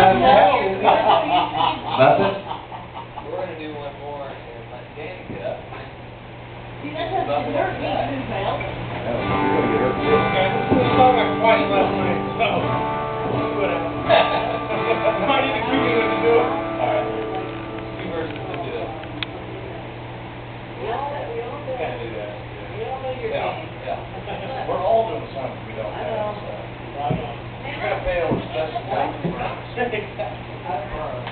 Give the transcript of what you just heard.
Nothing? We're gonna do one more and let Danny get up. See, that's how it hurt me too, pal. Yeah, you're gonna get hurt too. Okay, this is a song I twice last night, so whatever. I need to keep you to do it. Alright. Two verses to do it. We all do. Can't do that. We all know your Yeah, game. yeah. We're all doing something we don't I have, know. so. Right on. You're gonna pay our special tax for us. All right.